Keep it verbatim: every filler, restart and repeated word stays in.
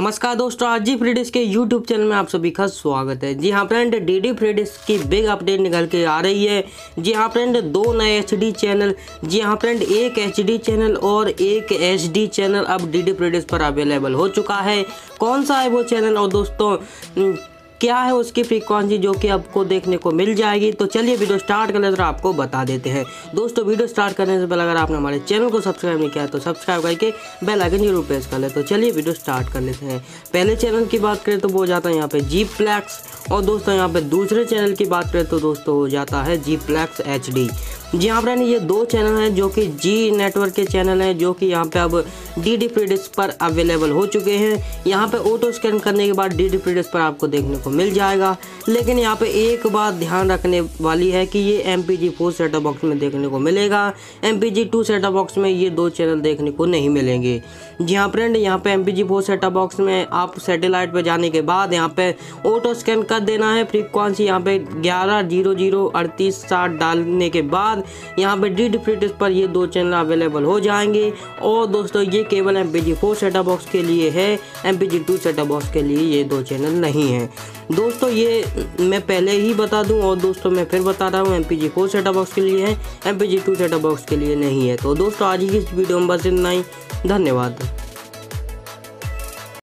नमस्कार दोस्तों, आज जी फ्री डिश के यूट्यूब चैनल में आप सभी का स्वागत है। जी हाँ फ्रेंड, डीडी फ्री डिश की बिग अपडेट निकल के आ रही है। जी हाँ फ्रेंड, दो नए एचडी चैनल, जी हाँ फ्रेंड, एक एचडी चैनल और एक एचडी चैनल अब डीडी फ्री डिश पर अवेलेबल हो चुका है। कौन सा है वो चैनल और दोस्तों क्या है उसकी फ्रीक्वेंसी जो कि आपको देखने को मिल जाएगी, तो चलिए वीडियो स्टार्ट कर लेते हैं, आपको बता देते हैं। दोस्तों वीडियो स्टार्ट करने से पहले अगर आपने हमारे चैनल को सब्सक्राइब नहीं किया तो सब्सक्राइब करके बेल आइकन जरूर प्रेस कर ले। तो चलिए वीडियो स्टार्ट कर लेते हैं। पहले चैनल की बात करें तो वो हो जाता है यहाँ पे जी फ्लैक्स, और दोस्तों यहाँ पे दूसरे चैनल की बात करें तो दोस्तों हो जाता है जी फ्लैक्स एच डी। जी हाँ फ्रेंड, ये दो चैनल हैं जो कि जी नेटवर्क के चैनल हैं जो कि यहाँ पे अब डीडी फ्री डिश पर अवेलेबल हो चुके हैं। यहाँ पे ऑटो स्कैन करने के बाद डीडी फ्री डिश पर आपको देखने को मिल जाएगा। लेकिन यहाँ पे एक बात ध्यान रखने वाली है कि ये M P G four setup box में देखने को मिलेगा। M P G two setup box में ये दो चैनल देखने को नहीं मिलेंगे। जी हाँ फ्रेंड, यहाँ पे M P G four setup box में आप सैटेलाइट पे जाने के बाद यहाँ पे ऑटो स्कैन कर देना है। फ्रीक्वेंसी यहाँ पे ग्यारह जीरो जीरो अड़तीस साठ डालने के बाद यहाँ पे डीडी फ्री डिश पर ये दो चैनल अवेलेबल हो जाएंगे। और दोस्तों ये केवल M P G four setup box के लिए है, M P G two setup box के लिए ये दो चैनल नहीं है। दोस्तों ये मैं पहले ही बता दूं, और दोस्तों मैं फिर बता रहा हूँ, M P G four setup box के लिए है, M P G two setup box के लिए नहीं है। तो दोस्तों आज की इस वीडियो में बस इतना ही। धन्यवाद।